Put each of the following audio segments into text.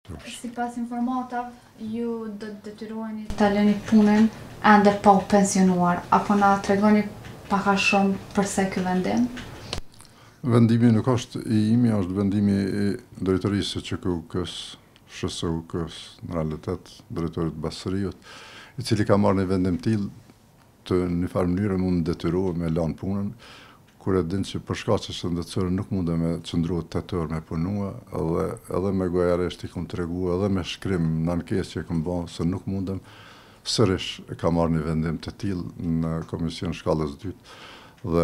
Sipas informatav, ju do të detyroheni ta lëni punën ende pa u pensionuar, apo na tregoni pak a shumë pse ky vendim? Vendimi nuk është i imi, është vendimi i drejtorisë së QKUK-s, SHSUK-s, në realitet drejtorit Basriut, i cili ka marrë një vendim tillë të një farë mënyrë mund të detyrohet me lanë punën, kur e din që për shkaqe shëndetësore nuk mundë me qëndruhet 8 orë me punua, edhe me gojaresht i kom të regu, edhe me shkrim në ankesë që e kom bërë se nuk mundem, sërish e ka marrë një vendim të tillë në Komision Shkallës 2 dhe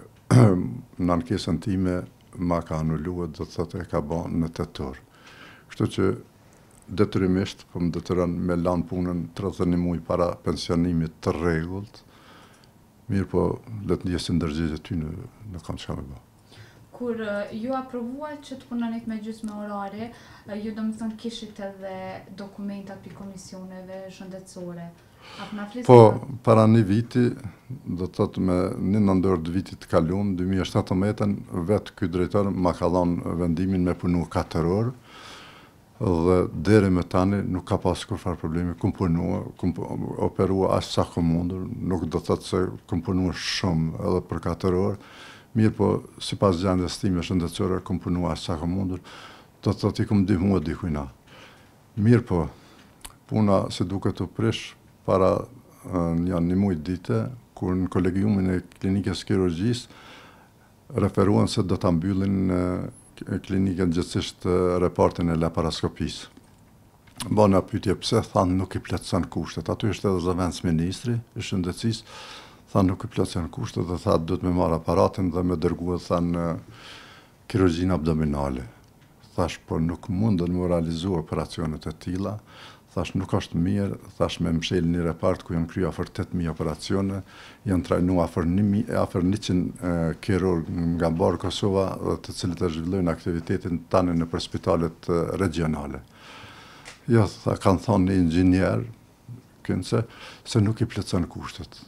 në ankesën time ma ka anulluar, do të thotë e ka bërë në 8 orë. Kështu që detyrimisht po më detyron me lanë punën 31 muaj para pensionimit të rregullt. Mirë po, le të ndjesin ndërgjegje ty në kam çka me bë. Kur ju aprovuat që të punonit me gjysmë orare, ju domethënë kishit edhe dokumenta për komisioneve shëndetësore. Po, para një viti, do të thotë me një nëndor të vitit të kaluar, 2017, vetë ky drejtor ma ka dhënë vendimin me punu 4 orë, dhe deri me tani nuk ka pas kurfar problemi, kum punua, kum operua as sa kom mundur, nuk do të thotë se kum punua shumë edhe për 4 orë, mirë po, si pas gjendjes time shëndetësore, kum punua as sa kom mundur, do të thotë i kum ndihmua dikujna. Mirë po, puna se duke të prish para një muaj dite, kur në kolegiumin e klinikës kirurgjisë referuan se do ta mbyllin klinikën gjithësisht repartin e laparaskopisë. Bona pyetje pse, thanë nuk i plotson kushtet. Aty është edhe zëvendës ministri i shëndetësisë, thanë nuk i plotson kushtet dhe tha duhet me marr aparatin dhe me dërguar thanë kirurgjinë abdominale. Thash po nuk mundën me realizu operacionet e tilla. Thash nuk është mirë, thash me mshel një repart ku janë kryer afër 8000 operacione, janë trajnuar afër 100 kirurg nga barë Kosova, të cilët e zhvillojnë aktivitetin tani në për spitalet regionale. Jo, kanë thonë një inxhinier, kënce, se nuk i plotson kushtet.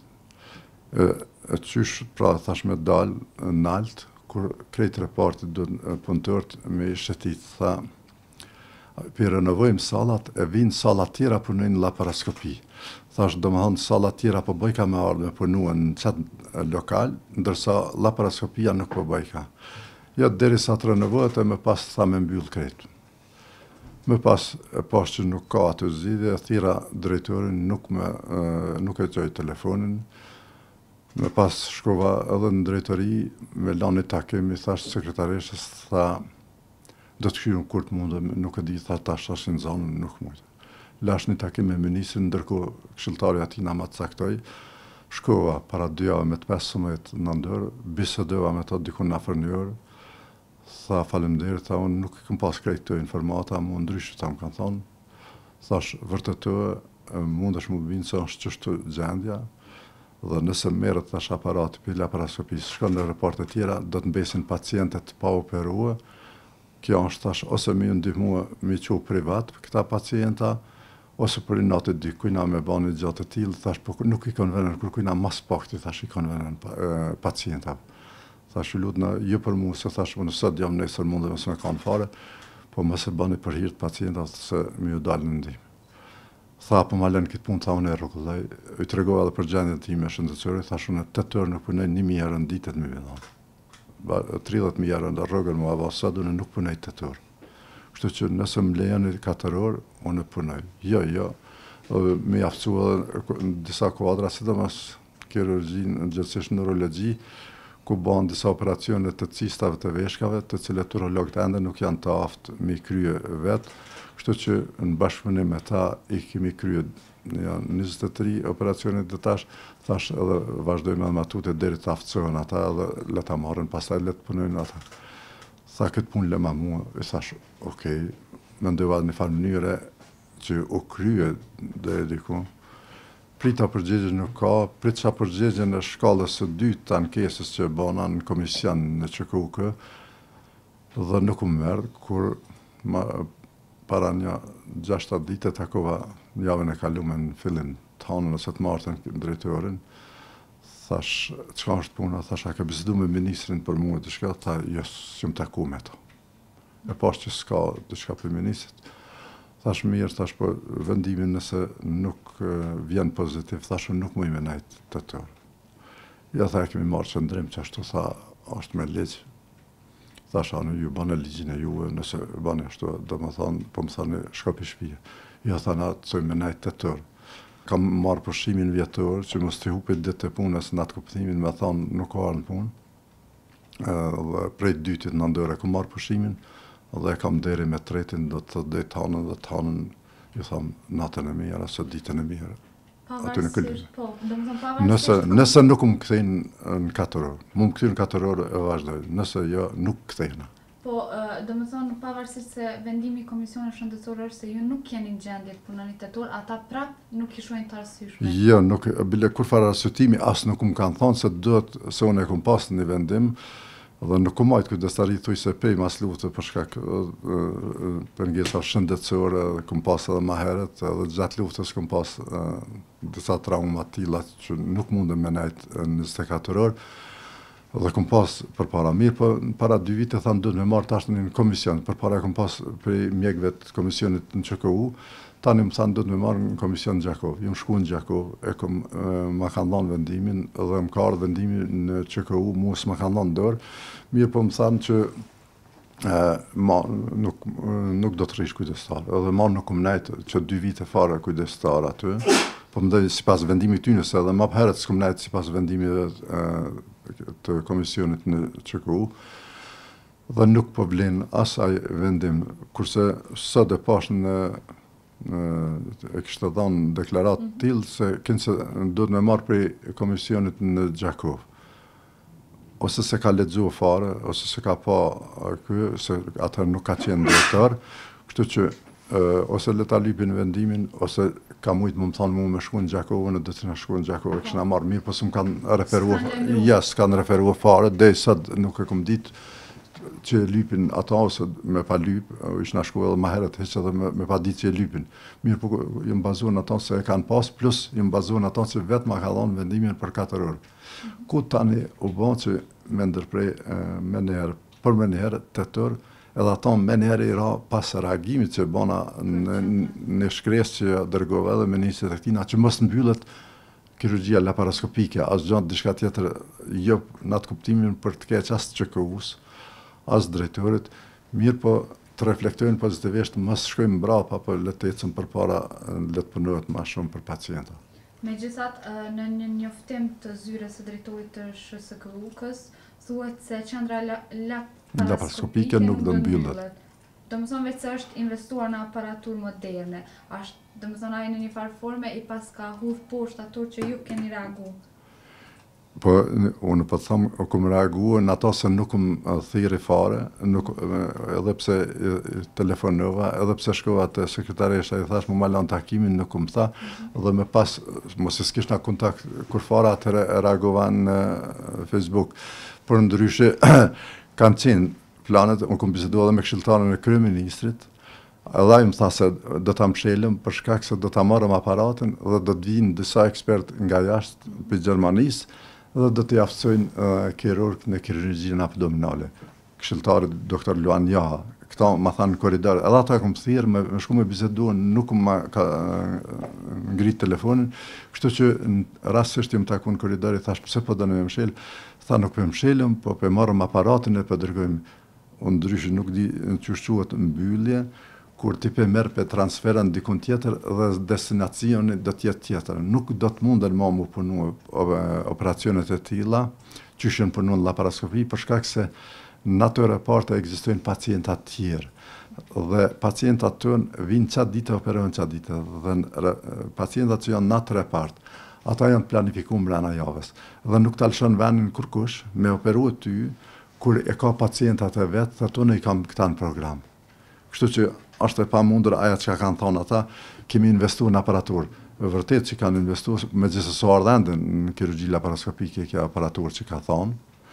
E qysh, pra thash me dalë nalt, kur krejt repartit do punëtorët me i shëtit, tha, për renovojmë salat, e vinë salat tjera punojnë laparaskopi. Thash, do më thonë salat tjera po bëjka me ardhë me punua në qatë lokal, ndërsa laparaskopia nuk po bëjka. Jo, deri sa të renovohet e me pas tha me mbyll krejt. Me pas e pas që nuk ka atë zgjidhje, thira drejtorin nuk e gjoj telefonin. Me pas shkova edhe në drejtori, me lani takimi, thash sekretareshës, tha, do të kryun kur të mundëm, nuk e di, tha tash ashin zonën, nuk mundë. Lash një takim me ministrin, ndërkohë këshilltari ati na ma të caktoj, shkova para 2 javë me të 15 nëndër, bisedova me ta dikun në afër 1 orë, tha faleminderit, tha unë nuk i këm pas krejt të informata, mu ndryshë ta më kanë thonë, thash vërtet të mund është mu binë se është qështu gjendja, dhe nëse merët thash aparati për laparaskopisë, shkon në reporte tjera, do të mbesin pacientet pa operua. Kjo është thash, ose mi ndihmua mi qu privat për këta pacienta, ose për i natë dikujna me bani gjatë të tillë, thash, po nuk i konvenen, kërkujna mas pakti, thash, i konvenen pacienta. Thash, i lutna, jo për mu, se thash, unë sot jam nesër mundë mësë me kanë fare, po mëse bani për hirtë pacienta, se mi ju dalë në ndihmë. Tha, po ma lënë këtë punë, tha, unë e rrugullaj, i të regova edhe për gjendjen time shëndetësore, thash, unë 8 orë nuk punoj 1000 herë në ditet me vidon. 30.000 herë në rrugën mua vasad, unë nuk punoj 8 orë. Kështu që nëse më lejani 4 orë, unë punoj. Jo, me jaftësu edhe në disa kuadra, sidomos kirurgjinë, në gjithësisht neurologji, ku banë disa operacione të cistave të veshkave, të cilet urologët ende nuk janë të aftë me krye vetë. Kështu që në bashkëpunim me ta i kemi krye 23 operacione të tash, thash edhe vazhdojmë edhe matute deri të aftësohen ata edhe le ta marrën, pastaj le të punojnë ata. Tha këtë punë le ma mua, i thash, okej, mendova në farë mënyre që u krye dhe diku. Prita përgjigje nuk ka, pritësha përgjigje në shkallës së 2 të ankesës që bëna në komision në QKUK, dhe nuk më merdë, kur para një 6 dite takova javën e kalume në fillim të hanën ose të martën drejtorin, thash, çka është puna, thash, a ke bisedu me ministrin për mua të shka, tha, jo, s'jum taku me to. E pas që s'ka të shka për ministrit, Thash mirë, thash po vendimin nëse nuk vjen pozitiv, thash nuk më i me najtë të tërë. Ja tha kemi marrë qëndrim që ashtu tha është me ligj. Thash anë ju bane ligjin e juve, nëse bane ashtu, do më thonë, po më thani shkopi shpije. Ja tha na të me najtë të tërë. Kam marrë pushimin vjetor, që mos të hupit ditë të punës në atë kuptimin me thonë nuk ka arë në punë. Dhe prej dytit në ndërë kam marrë pushimin, dhe kam deri me tretin do të dhe të hanën dhe të hanën, ju thamë, natën e mirë, ose ditën e mirë. Pavarësisht, po, do më thëmë pavarësisht... Nëse nuk më këthejnë në 4 orë, më këthejnë në 4 orë e vazhdoj, nëse jo, nuk këthejnë. Po, do më thonë, pavarësisht se vendimi i Komisionit Shëndetësor është se ju nuk keni gjendje të punoni tetor, ata prap nuk i shohin të arsyeshme. Jo, nuk, bile kur farë arsyetimi, asë nuk më kanë thonë se duhet, se unë e kom pas një vendim, dhe nuk kom majtë kujdestari thuj se pej mas luftë për shkak pengesa shëndetësore, kom pas edhe ma heret, edhe gjatë luftës kom pas disa trauma tilla që nuk mundem me najtë në 24 orë, dhe kom pas për para mirë, po para 2 vite thanë duhet me marrë tash në komision, për para kom pas për mjekve të komisionit në QKU, tani më thanë duhet me marrë në komision Gjakov. Jam shku në Gjakov, ma kanë dhanë vendimin, dhe më ka ardhë vendimin në QKU, mu s'ma kanë dhanë dorë, mirë po më thanë që nuk do të rish kujdestar, edhe ma nuk më najtë që 2 vite fare kujdestar aty, po më dhe si pas vendimit ty nëse edhe ma përheret s'kom najtë si pas vendimit të komisionit në QKU, dhe nuk po vlen asaj vendim, kurse sot e pash e kishtë dhanë deklarat tillë se kënë se do të me marrë prej komisionit në Gjakov. Ose se ka lexuar fare, ose se ka pa ky, se atër nuk ka qenë drejtor, kështu që ose le ta lypin vendimin, ose ka mujtë më thonë mu me shku në Gjakovë, në do të në shku në Gjakovë, kështu na marrë mirë, po s'm kanë referuar, s'kanë referuar fare, dhe sot nuk e kom ditë që lypin ata ose me pa lyp, ishtë na shku edhe ma heret heq edhe me pa ditë që lypin. Mirë po jëmë bazuar në ata se e kanë pas, plus jëmë bazuar në ata që vetë ma ka dhonë vendimin për 4 orë. Ku tani u bon që me ndërprej me njerë, për me njerë 8 orë, edhe ata me njerë i ra pas reagimit që bona në shkres që dërgove edhe ministrit e këtina, që mos mbyllet kirurgjia laparoskopike, as gjatë diçka tjetër, jo në atë kuptimin për të keq as të QKU-s, as drejtorit, mirë po të reflektojnë pozitivisht, mos shkojmë mbrapa, po le të ecëm përpara, le të punohet më shumë për pacienta. Megjithatë, në një njoftim të zyres së drejtorit të SHSKU-s, thuhet se qendra laparoskopike nuk do mbyllet. Domethënë vetë se është investuar në aparaturë moderne. Domethënë ai në një farë forme i pas ka hudh poshtë ato që ju keni reaguar. Po, unë po të thamë, kom reaguar në ato se nuk më thiri fare, edhe pse telefonova, edhe pse shkova të sekretaresha, i thash, më malan takimin, nuk më tha, dhe me pas, mos e s'kish na kontakt, kur fara atëre reagova në Facebook, për ndryshe, kanë qenë planet, unë kom bisedua edhe me këshilltarën e kryeministrit, edhe ai më tha se do ta mshelëm për shkak se do ta marrëm aparatin dhe do të vinë disa ekspert nga jashtë për Gjermanisë, dhe do të jaftësojnë kirurg në kirurgjinë abdominale. Këshilltari doktor Luan Jaha, këta ma thanë në koridor, edhe ata kom thirrë, me shku me biseduan, nuk ma ka ngrit telefonin, kështu që në rastësisht jam taku në koridor, i thash pse po do në me mshel, tha nuk për mshelëm, po për marrëm aparatin e për dërgojmë, unë ndryshë nuk di në që shquat mbyllje, kur ti pe merë pe transferën dikun tjetër dhe destinacioni do tjetë tjetër. Nuk do të munden ma mu punu operacionet e tilla, që shën punu në laparoskopi, për shkak se në ato repartë ekzistojnë pacientat tjerë. Dhe pacientat tënë vinë qatë ditë, operojnë qatë ditë. Dhe pacientat që janë në atë repartë, ata janë planifikuar mbrana javës. Dhe nuk të lëshon venin kërkush me operu ty, kur e ka pacientat e vetë, dhe tonë i kam këta në program. Kështu që është e pa mundur aja që kanë thonë ata, kemi investu në aparaturë. Vërtet që kanë investu, me gjithë së ardhende në kirurgji laparoskopike kjo aparaturë që ka thonë,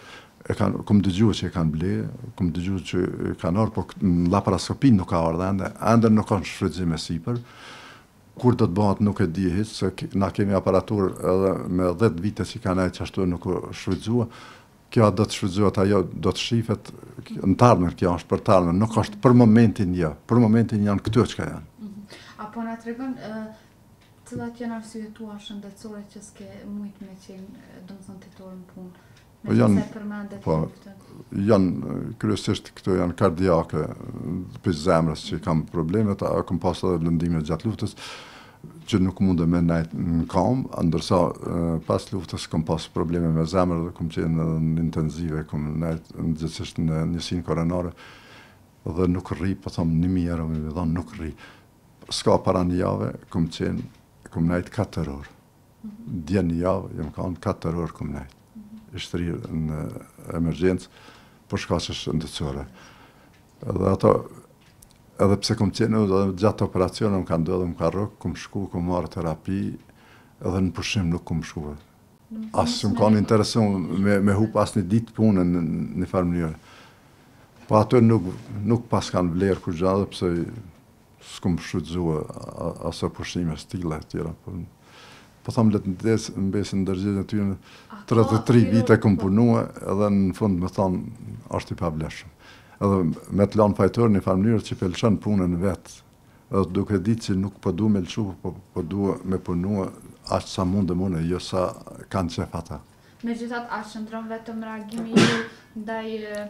kom dëgju që e kanë ble, kom dëgju që kanë orë, po në laparoskopi nuk ka ardhende, ende nuk kanë shfrytëzim e sipër, kur do të bëhat nuk e di hiç, se na kemi aparaturë edhe me 10 vite që kanë e që ashtu nuk shfrytëzua, kjo do të shfrytëzohet, ajo do të shifet në tarmën, kjo është për tarmën, nuk është për momentin jo, për momentin janë këto që ka janë. Apo na tregon cilat janë arsyet tua shëndetësore që s'ke mujt me qenë domethënë tetor në punë? Me që se përmendet luftën. Janë kryesisht këto janë kardiake, për zemrës që kam problemet, a kam pas edhe lëndime gjatë luftës që nuk mundë me nejt në kam, ndërsa pas luftës kam pas probleme me zemrë dhe kam qenë në intenzive, kam nejt në gjithësisht në njësinë koronare dhe nuk rri, po thamë 1000 euro me dhanë, nuk rri. Ska para një jave, kam nejt 4 orë. Dje një javë, jam kanë 4 orë kam nejt. Ishtë rrirë në emergjencë, për shka që shëndetësore. Edhe ato, edhe pse kom qenë, edhe gjatë operacionë më kanë dhe më ka rëkë, kom shku, kom marrë terapi, edhe në pushim nuk kom shku. Asë më kanë interesuar me hup asë një ditë punën në farë mënyrë. Po ato nuk pas kanë vlerë kur gjallë, pse s'kom shfrytzuar asë pushime stile tjera. Po thamë letë në besin në dërgjit e tyre, 33 vite kom punua, edhe në fund me thamë, është i pableshëm. Edhe me të lanë fajtorë një farë mënyrë që pelëshën punën vetë, edhe duke ditë që nuk po du me lëshu, po du me punua ashtë sa mundë mune, jo sa kanë qef ata. Megjithatë, a shëndron vetëm reagimi ju ndaj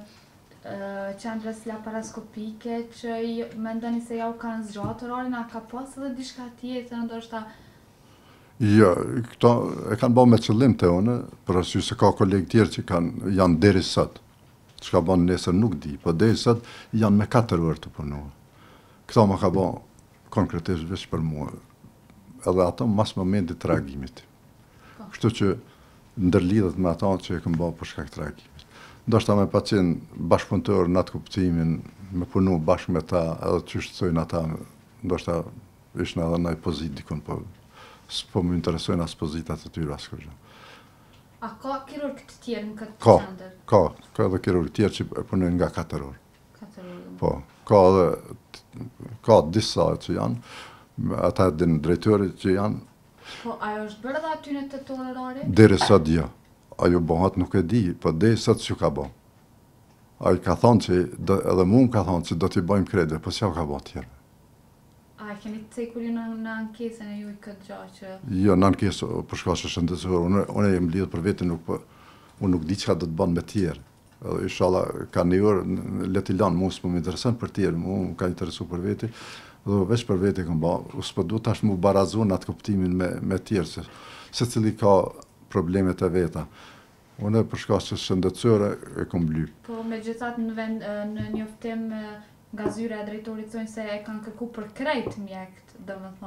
qendrës laparaskopike që mendoni se ja u kanë zgjatë orarin, a ka pas edhe diçka tjetër, ndoshta? Jo, këto e kanë bërë me qëllim të une, për arsye se ka kolegë tjerë që janë deri sot. Çka bën nesër nuk di, po deri sot janë me 4 orë të punua. Këto më ka bërë konkretisht veç për mua. Edhe ato mas momentit të reagimit. Kështu që ndërlidhet me ata që e kam bërë për shkak të reagimit. Ndoshta me pa qenë bashkëpunëtor në atë kuptimin, me punu bashkë me ta, edhe që shtojnë ata, ndoshta ishën edhe në pozit dikun, po më interesojnë as pozitat e tyre as kërgjë. A ka kirurg të tjerë në këtë qendër? Ka edhe kirurg të tjerë që punojnë nga 4 orë. 4 orë. Po, ka disa që janë, ata edhe drejtori që janë. Po, ajo është bërë dhe aty në 8 orë orari? Deri sot jo. Ajo bëhat nuk e di, po deri sot që ka bë. Ajo ka thonë që, edhe mu më ka thonë që do t'i bëjmë kredi, po s'ja ka bë tjerë. A keni të cekur ju në ankesën e ju i këtë gjatë që? Jo, në ankesë, për shka që shëndetësore, unë e jem lidhë për vetë, unë nuk di që do të banë me tjerë. Edhe inshallah, ka një orë, leti lanë, mu s'po më interesën për tjerë, mu më ka interesu për vetë, dhe veç për vetë e këmë ba, s'po du tash mu barazu në atë kuptimin me tjerë, se cili ka problemet e veta. Unë për shka që shëndetësore e këmë bly. Po, me gjithat në njoftim nga zyra e drejtorit thonë se e kanë kërku për krejt mjekt, dhe më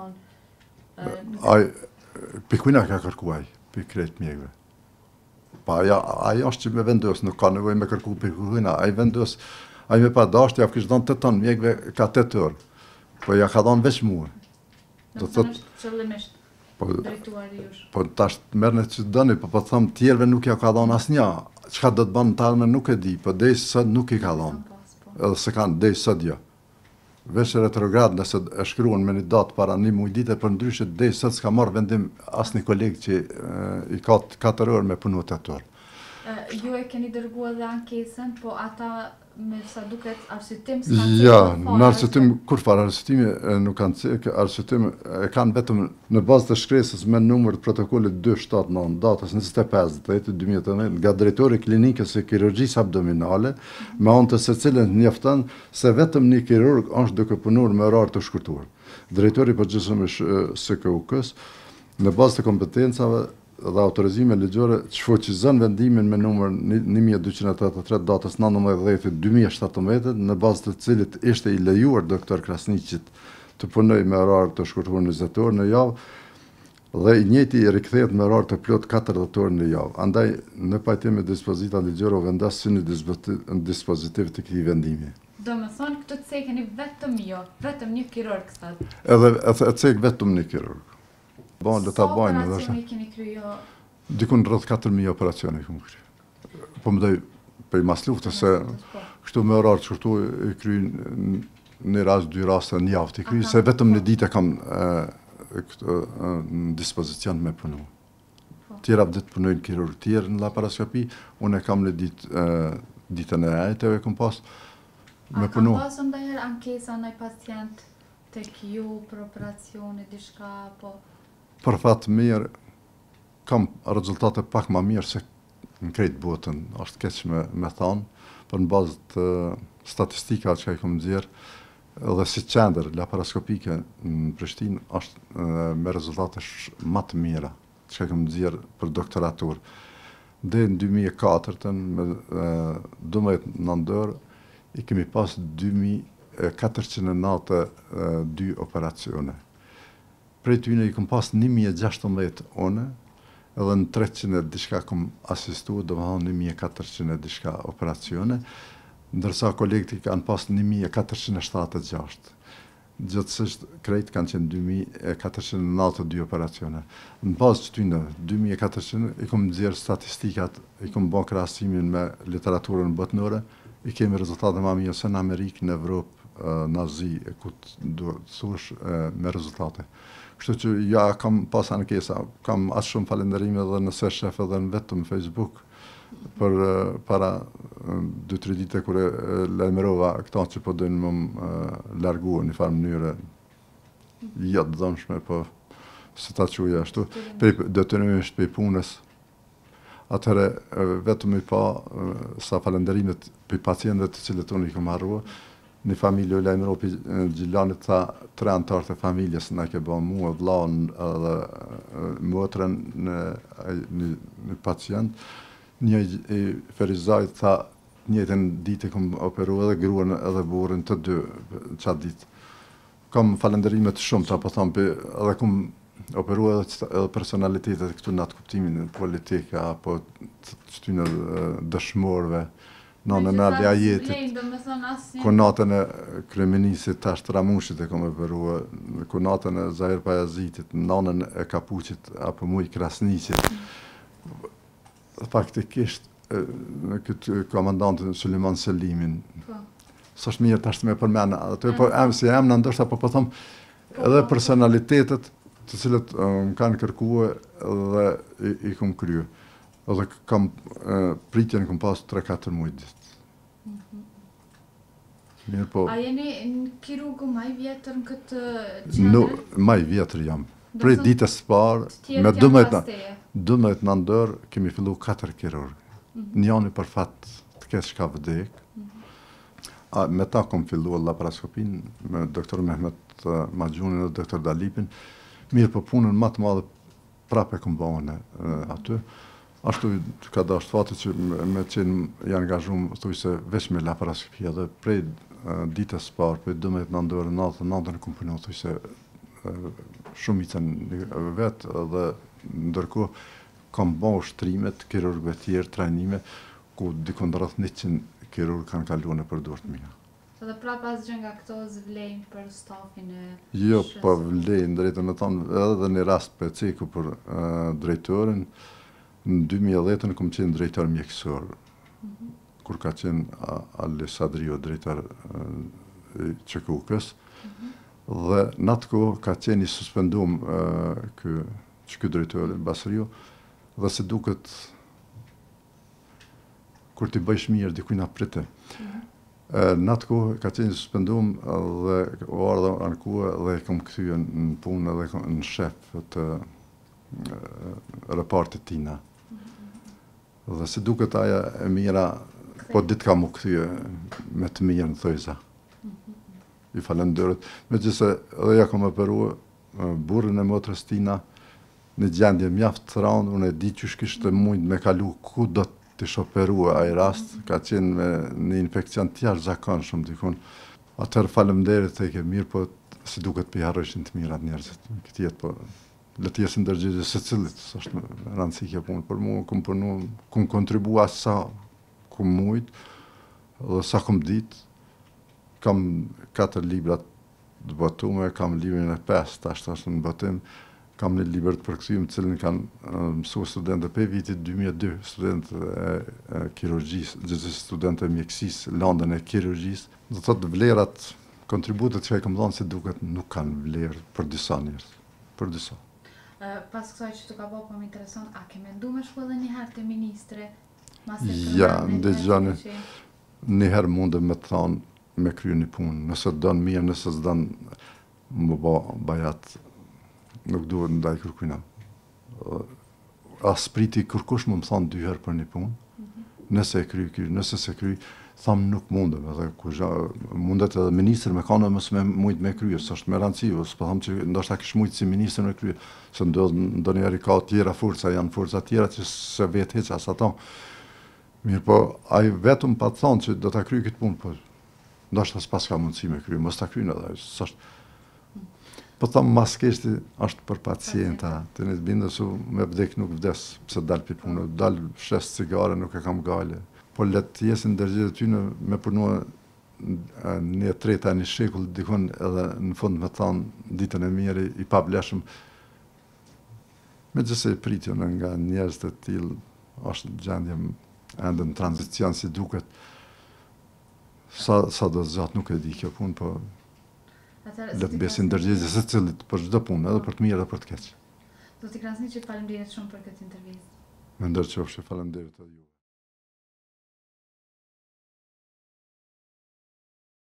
thonë. Pikujna ka kërkuaj, për krejt mjekve. Pa aja është që me vendos, nuk ka nevoj me kërku pikujna, aja vendos, aja me pa dasht, ja kështë donë 8 ton mjekve, ka 8 orë. Po ja ka donë veç muë. Në të është qëllimisht drejtuar i jush. Po tash mërë në që dëni, po thëmë tjerve nuk ja ka donë asë nja. Qka do të banë në talme nuk e di, po dhej sot nuk i ka donë. Edhe se kanë dhej sot jo. Vesh retrograd nëse e shkruan me një datë para një mujdite, për ndryshe dhej sot s'ka marrë vendim asë një kolegë që i ka 4 orë me punu 8 orë. Ju e keni dërgu edhe ankesën, po ata me sa duket arsytim s'kanë cekë? Ja, në arsytim, kur farë arsytimi nuk kanë cekë, arsytim e kanë vetëm në bazë të shkresës me numër të protokollit 279 datës 25/10/2018 nga drejtori klinikës së kirurgjisë abdominale, me anë të secilën njofton se vetëm një kirurg është duke punuar me orar të shkurtuar. Drejtori përgjithshëm i SKUK-s në bazë të kompetencave dhe autorizime ligjore që fuqizon vendimin me numër 1283 datës 19/10/2017 në bazë të cilit ishte i lejuar doktor Krasniqit të punoj me orar të shkurtuar 20 orë në javë dhe i njëjti i rikthehet me orar të plot 40 orë në javë. Andaj në pajtim me dispozita ligjore u vendas si në dispozitiv të këtij vendimi. Do me thonë këtë të cekeni vetëm jo, vetëm një kirurg sot. Edhe e cek vetëm një kirurg. Sa operacioni keni kryo? Dikun rrëth 4.000 operacioni këmë kry. Po më doj për i mas luftës, se kështu me orarë që kështu i kry një rast, 2 raste një javë të kry, se vetëm në ditë e kam në dispozicion me punu. Tjera vëdet punojnë kirurg tjerë në laparaskopi, unë e kam në ditën e ajteve këm pas me punu. A kam pasë ndajher ankesa në pacient tek ju për operacione, diçka, po... Për fat mirë, kam rezultate pak ma mirë se në krejt botën, është keq me thonë, për në bazë të statistika që i kom nxjerr, edhe si qendër laparaskopike në Prishtinë është me rezultate më të mira që i kom nxjerr për doktoratur. Dhe në 2004, me 12 nëndër, i kemi pas 2492 operacione. Prej tyne i kom pas 1016 one, edhe në 300 diçka kom asistu, do më thonë 1400 diçka operacione, ndërsa kolegët i kanë pas 1476. Gjithsesht krejt kanë qenë 2492 operacione. Në pas që tyne 2400 i kom nxjerr statistikat, i kom bën krahasimin me literaturën botnore, i kemi rezultate më mirë se në Amerikë, në Evropë, në Azi, ku të thush me rezultate. Kështu që ja kam pas ankesa, kam as shumë falenderime edhe në shef edhe në vetëm Facebook, për para 2-3 dite kur e lajmërova këta që po dojnë më largu në një farë mënyre jo të dëmshme, po se ta quja ashtu, detyrimisht për punës. Atëherë vetëm i pa sa falenderimet për pacientëve të cilët unë i kam harrua, një familje u lajmërova për Gjilanit, tha 3 antarë të familjes na ke bën mua, vllaun edhe motrën në pacient. Një i Ferizajt tha njëjtën ditë kom operu edhe gruan edhe burrin të dy qatë ditë. Kam falenderimet shumë, po thonë, edhe kom operu edhe personalitetet këtu në atë kuptimin politika, apo qëty në dëshmorve, nënën Ali Ajetit, ku natën e kryeministit Tash Ramushit e kom operu, ku natën e Zahir Pajazitit, nënën e Kapuqit, apo muj Krasniqit. Faktikisht, në këtë komandantin Suliman Selimin, së është mirë tash të me përmena, po si emna ndoshta, po thëmë, edhe personalitetet të cilët më kanë kërkue dhe i kom kryu. Edhe kam pritjen kom pas 3-4 mujtë. Mirë po... A jeni në kirurgu maj vjetër në këtë qendër? Maj vjetër jam. Prej ditës parë, me 12 nëndër, kemi fillu 4 kirurgë. Njani për fat të kesh ka vdek. Me ta kom fillu laparaskopin me doktor Mehmet Magjunin dhe doktor Dalipin. Mirë për punën më të madhe prape kom bëhone aty. Ashtu ka dashtë fati që me qenë janë angazhuar thuj se veç me laparaskopia dhe prej ditës parë, prej 12 nëndër, 9 kom punu thuj se shumicën vetë dhe ndërkohë kam bërë ushtrimet kirurgëve tjerë, trajnime, ku dikon rreth 100 kirurgë kanë kaluar në përdor të mia. Dhe prapa asgjë nga këto zvlejnë për stafin e... Jo, po vlejnë, drejtën me thonë, edhe në rast specifiku për drejtorin, në 2010 kom qenë drejtor mjekësor, kur ka qenë Ali Sadrio, drejtor i QKUK-s, dhe në atë kohë ka qenë i suspendum ky drejtori, Basriu, dhe se duket kur ti bëjsh mirë dikujt na prite. Në atë kohë ka qenë i suspendum dhe u ardha ankuar dhe kom kthyer në punë dhe në shef të repartit tina. Dhe se duket aja e mira, po ditë kam u kthyer me të mirë në thojza. I falenderoj. Megjithëse edhe ja kam operuar burrin e motrës tina në gjendje mjaft të rëndë, unë e di që kishte mund me kalu ku do të shoperua ai rast, ka qenë me një infekcion të jashtëzakonshëm dikun. Atëherë faleminderit e ke mirë, po si duket për harrojshin të mirat njerëzit. Këtë jetë po le të jesë ndërgjegje secilit, është rëndësi kjo punë për mua, kum kontribua sa kum mujt dhe sa kum ditë. Kam 4 libra të botume, kam librin e 5, tash është në botim, kam një libër të përkthyer të cilin kanë mësuar studentët për vitit 2002, studentë e kirurgjisë, gjithsesi studentë e mjekësisë, landën e kirurgjisë. Do thotë vlerat, kontributet që ai kam dhënë se duket nuk kanë vlerë për disa njerëz, për disa. Pas kësaj që të ka bëu, po më intereson, a ke menduar me shku edhe një herë te ministre? Ja, ndëgjoni. Një herë mundem me thonë me krye një punë, nëse dënë mirë, nëse s'dënë, më bë bajat, nuk duhet ndaj kërkujna. As priti kërkush më thonë 2 herë për një punë, nëse e kry, nëse se kry, thamë nuk mundem, edhe mundet edhe ministër me kanë mësë me mujtë me krye, së është me rëndësi, s'po thamë që ndoshta kish mujtë si ministër me krye, se ndonjëherë ka tjera forca, janë forca tjera që se vetë heq as ato. Mirë po, ai vetëm pa të thonë që do ta kryj këtë punë, po ndoshta s'pas ka mundësi me krye, mos ta kryjnë edhe, s'është. Po thamë mas keshti është për pacienta, të një të bindë su me vdek nuk vdes, pse dal për punë, dal shes cigare, nuk e kam gale. Po letë jesin ndërgjit e ty me punua një treta, një shekull, dikon edhe në fund me thanë ditën e mirë, i pableshëm. Me gjithse i pritjën nga njerëz të tilë, është gjendje ende në tranzicion si duket. Sa do zgjatë nuk e di kjo punë, po letë besin ndërgjegje se cilit për çdo punë, edhe për të mirë edhe për të keq. Zoti Krasniqi, faleminderit shumë për këtë intervistë. Me ndërqofshi, faleminderit edhe ju.